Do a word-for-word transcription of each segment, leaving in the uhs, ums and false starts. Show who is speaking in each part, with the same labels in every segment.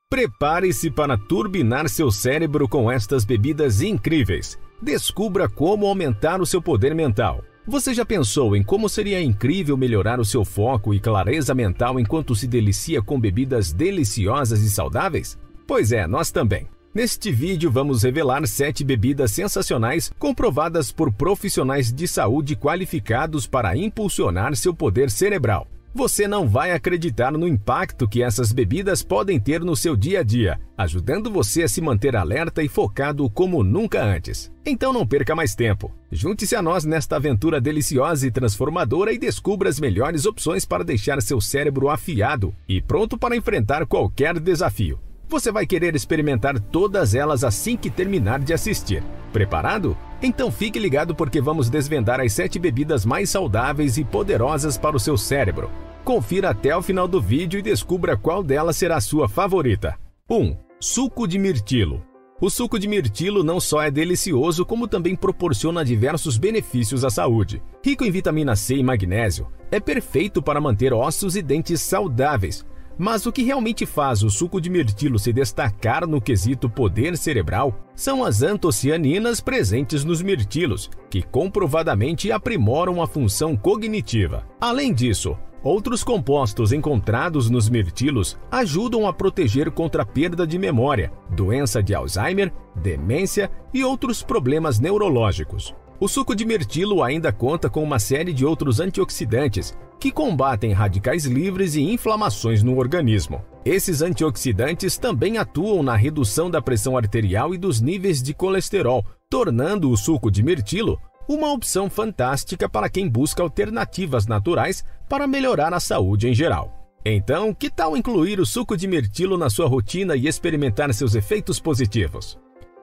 Speaker 1: Prepare-se para turbinar seu cérebro com estas bebidas incríveis. Descubra como aumentar o seu poder mental. Você já pensou em como seria incrível melhorar o seu foco e clareza mental enquanto se delicia com bebidas deliciosas e saudáveis? Pois é, nós também. Neste vídeo vamos revelar sete bebidas sensacionais comprovadas por profissionais de saúde qualificados para impulsionar seu poder cerebral. Você não vai acreditar no impacto que essas bebidas podem ter no seu dia a dia, ajudando você a se manter alerta e focado como nunca antes. Então não perca mais tempo. Junte-se a nós nesta aventura deliciosa e transformadora e descubra as melhores opções para deixar seu cérebro afiado e pronto para enfrentar qualquer desafio. Você vai querer experimentar todas elas assim que terminar de assistir. Preparado? Então fique ligado porque vamos desvendar as sete bebidas mais saudáveis e poderosas para o seu cérebro. Confira até o final do vídeo e descubra qual delas será a sua favorita. um. Suco de mirtilo. O suco de mirtilo não só é delicioso, como também proporciona diversos benefícios à saúde. Rico em vitamina C e magnésio, é perfeito para manter ossos e dentes saudáveis. Mas o que realmente faz o suco de mirtilo se destacar no quesito poder cerebral são as antocianinas presentes nos mirtilos, que comprovadamente aprimoram a função cognitiva. Além disso, outros compostos encontrados nos mirtilos ajudam a proteger contra a perda de memória, doença de Alzheimer, demência e outros problemas neurológicos. O suco de mirtilo ainda conta com uma série de outros antioxidantes que combatem radicais livres e inflamações no organismo. Esses antioxidantes também atuam na redução da pressão arterial e dos níveis de colesterol, tornando o suco de mirtilo uma opção fantástica para quem busca alternativas naturais para melhorar a saúde em geral. Então, que tal incluir o suco de mirtilo na sua rotina e experimentar seus efeitos positivos?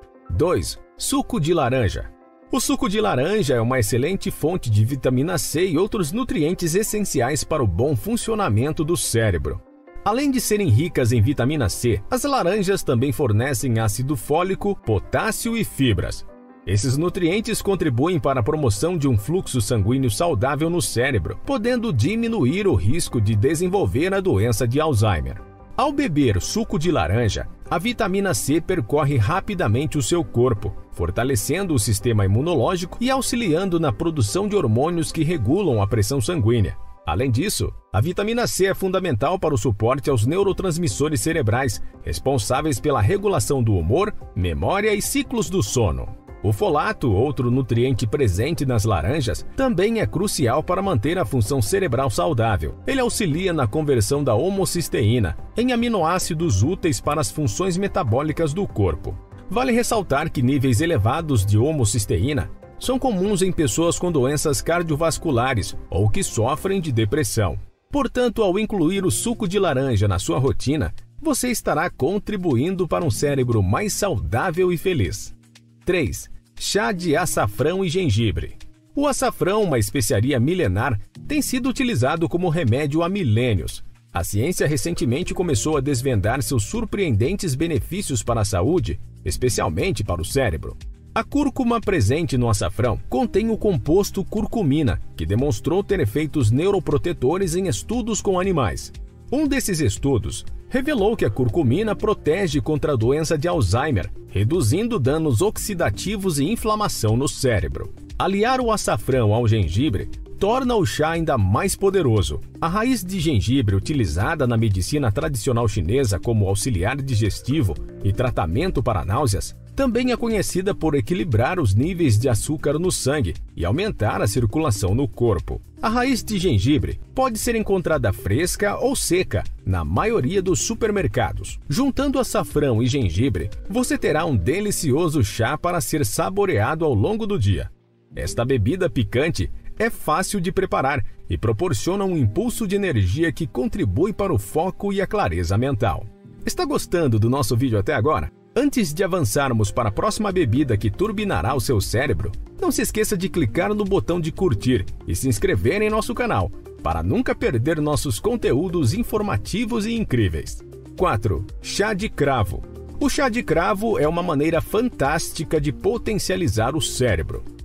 Speaker 1: dois. Suco de laranja. O suco de laranja é uma excelente fonte de vitamina C e outros nutrientes essenciais para o bom funcionamento do cérebro. Além de serem ricas em vitamina C, as laranjas também fornecem ácido fólico, potássio e fibras. Esses nutrientes contribuem para a promoção de um fluxo sanguíneo saudável no cérebro, podendo diminuir o risco de desenvolver a doença de Alzheimer. Ao beber suco de laranja, a vitamina C percorre rapidamente o seu corpo, fortalecendo o sistema imunológico e auxiliando na produção de hormônios que regulam a pressão sanguínea. Além disso, a vitamina C é fundamental para o suporte aos neurotransmissores cerebrais, responsáveis pela regulação do humor, memória e ciclos do sono. O folato, outro nutriente presente nas laranjas, também é crucial para manter a função cerebral saudável. Ele auxilia na conversão da homocisteína em aminoácidos úteis para as funções metabólicas do corpo. Vale ressaltar que níveis elevados de homocisteína são comuns em pessoas com doenças cardiovasculares ou que sofrem de depressão. Portanto, ao incluir o suco de laranja na sua rotina, você estará contribuindo para um cérebro mais saudável e feliz. três. Chá de açafrão e gengibre. O açafrão, uma especiaria milenar, tem sido utilizado como remédio há milênios. A ciência recentemente começou a desvendar seus surpreendentes benefícios para a saúde, especialmente para o cérebro. A cúrcuma presente no açafrão contém o composto curcumina, que demonstrou ter efeitos neuroprotetores em estudos com animais. Um desses estudos revelou que a curcumina protege contra a doença de Alzheimer, reduzindo danos oxidativos e inflamação no cérebro. Aliar o açafrão ao gengibre torna o chá ainda mais poderoso. A raiz de gengibre, utilizada na medicina tradicional chinesa como auxiliar digestivo e tratamento para náuseas, também é conhecida por equilibrar os níveis de açúcar no sangue e aumentar a circulação no corpo. A raiz de gengibre pode ser encontrada fresca ou seca na maioria dos supermercados. Juntando açafrão e gengibre, você terá um delicioso chá para ser saboreado ao longo do dia. Esta bebida picante é fácil de preparar e proporciona um impulso de energia que contribui para o foco e a clareza mental. Está gostando do nosso vídeo até agora? Antes de avançarmos para a próxima bebida que turbinará o seu cérebro, não se esqueça de clicar no botão de curtir e se inscrever em nosso canal, para nunca perder nossos conteúdos informativos e incríveis. quatro. Chá de cravo. O chá de cravo é uma maneira fantástica de potencializar o cérebro.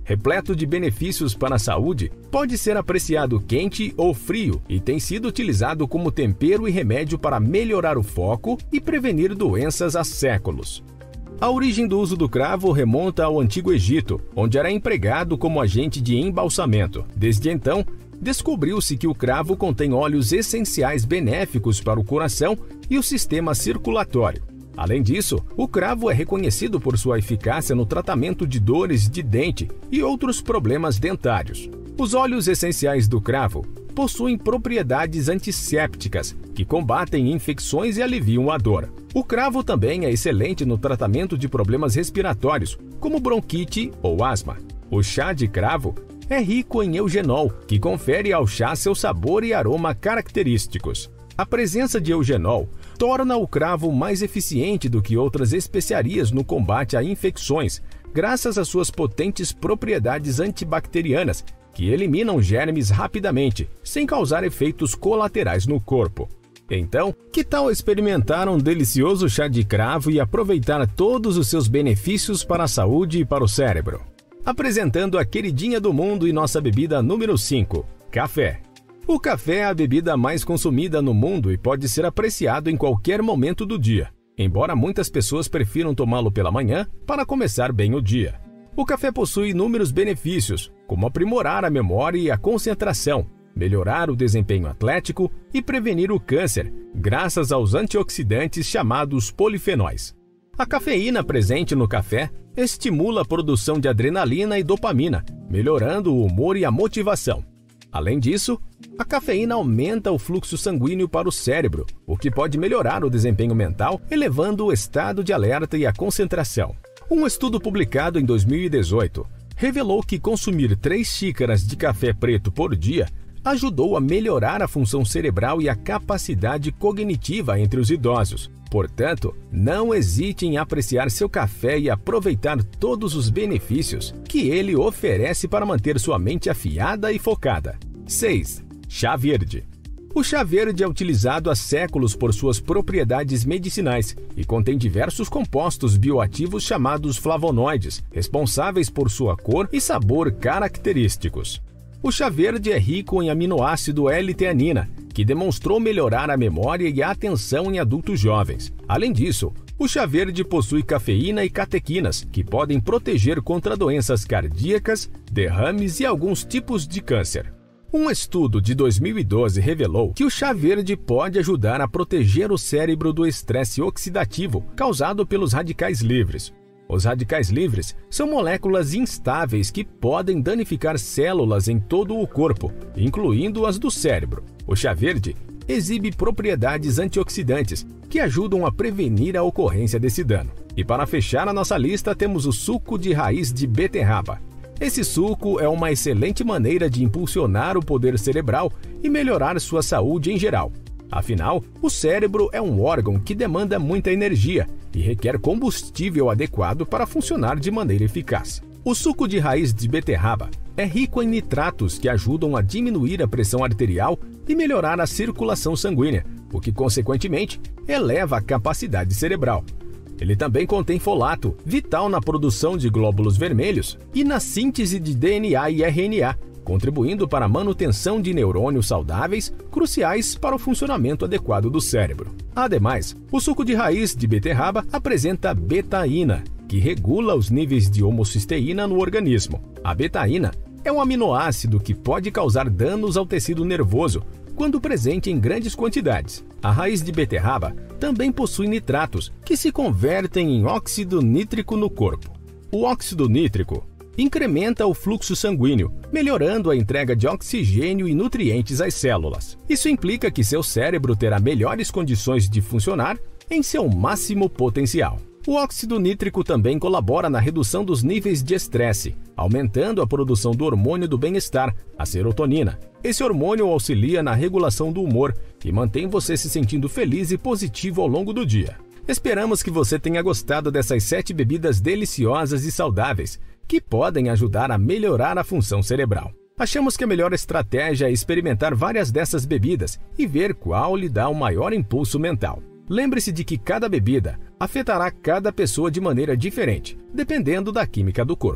Speaker 1: repleto de benefícios para a saúde, pode ser apreciado quente ou frio e tem sido utilizado como tempero e remédio para melhorar o foco e prevenir doenças há séculos. A origem do uso do cravo remonta ao Antigo Egito, onde era empregado como agente de embalsamento. Desde então, descobriu-se que o cravo contém óleos essenciais benéficos para o coração e o sistema circulatório. Além disso, o cravo é reconhecido por sua eficácia no tratamento de dores de dente e outros problemas dentários. Os óleos essenciais do cravo possuem propriedades antissépticas que combatem infecções e aliviam a dor. O cravo também é excelente no tratamento de problemas respiratórios, como bronquite ou asma. O chá de cravo é rico em eugenol, que confere ao chá seu sabor e aroma característicos. A presença de eugenol torna o cravo mais eficiente do que outras especiarias no combate a infecções, graças às suas potentes propriedades antibacterianas, que eliminam germes rapidamente, sem causar efeitos colaterais no corpo. Então, que tal experimentar um delicioso chá de cravo e aproveitar todos os seus benefícios para a saúde e para o cérebro? Apresentando a queridinha do mundo e nossa bebida número cinco, café. O café é a bebida mais consumida no mundo e pode ser apreciado em qualquer momento do dia, embora muitas pessoas prefiram tomá-lo pela manhã para começar bem o dia. O café possui inúmeros benefícios, como aprimorar a memória e a concentração, melhorar o desempenho atlético e prevenir o câncer, graças aos antioxidantes chamados polifenóis. A cafeína presente no café estimula a produção de adrenalina e dopamina, melhorando o humor e a motivação. Além disso, a cafeína aumenta o fluxo sanguíneo para o cérebro, o que pode melhorar o desempenho mental, elevando o estado de alerta e a concentração. Um estudo publicado em dois mil e dezoito revelou que consumir três xícaras de café preto por dia ajudou a melhorar a função cerebral e a capacidade cognitiva entre os idosos. Portanto, não hesite em apreciar seu café e aproveitar todos os benefícios que ele oferece para manter sua mente afiada e focada. seis. Chá verde. O chá verde é utilizado há séculos por suas propriedades medicinais e contém diversos compostos bioativos chamados flavonoides, responsáveis por sua cor e sabor característicos. O chá verde é rico em aminoácido L-teanina, que demonstrou melhorar a memória e a atenção em adultos jovens. Além disso, o chá verde possui cafeína e catequinas, que podem proteger contra doenças cardíacas, derrames e alguns tipos de câncer. Um estudo de dois mil e doze revelou que o chá verde pode ajudar a proteger o cérebro do estresse oxidativo causado pelos radicais livres. Os radicais livres são moléculas instáveis que podem danificar células em todo o corpo, incluindo as do cérebro. O chá verde exibe propriedades antioxidantes que ajudam a prevenir a ocorrência desse dano. E para fechar a nossa lista, temos o suco de raiz de beterraba. Esse suco é uma excelente maneira de impulsionar o poder cerebral e melhorar sua saúde em geral. Afinal, o cérebro é um órgão que demanda muita energia e requer combustível adequado para funcionar de maneira eficaz. O suco de raiz de beterraba é rico em nitratos que ajudam a diminuir a pressão arterial e melhorar a circulação sanguínea, o que, consequentemente, eleva a capacidade cerebral. Ele também contém folato, vital na produção de glóbulos vermelhos e na síntese de D N A e R N A, contribuindo para a manutenção de neurônios saudáveis, cruciais para o funcionamento adequado do cérebro. Ademais, o suco de raiz de beterraba apresenta betaína, que regula os níveis de homocisteína no organismo. A betaína é um aminoácido que pode causar danos ao tecido nervoso quando presente em grandes quantidades. A raiz de beterraba também possui nitratos, que se convertem em óxido nítrico no corpo. O óxido nítrico incrementa o fluxo sanguíneo, melhorando a entrega de oxigênio e nutrientes às células. Isso implica que seu cérebro terá melhores condições de funcionar em seu máximo potencial. O óxido nítrico também colabora na redução dos níveis de estresse, aumentando a produção do hormônio do bem-estar, a serotonina. Esse hormônio auxilia na regulação do humor e mantém você se sentindo feliz e positivo ao longo do dia. Esperamos que você tenha gostado dessas sete bebidas deliciosas e saudáveis, que podem ajudar a melhorar a função cerebral. Achamos que a melhor estratégia é experimentar várias dessas bebidas e ver qual lhe dá o maior impulso mental. Lembre-se de que cada bebida afetará cada pessoa de maneira diferente, dependendo da química do corpo.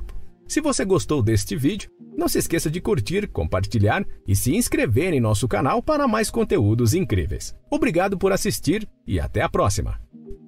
Speaker 1: Se você gostou deste vídeo, não se esqueça de curtir, compartilhar e se inscrever em nosso canal para mais conteúdos incríveis. Obrigado por assistir e até a próxima!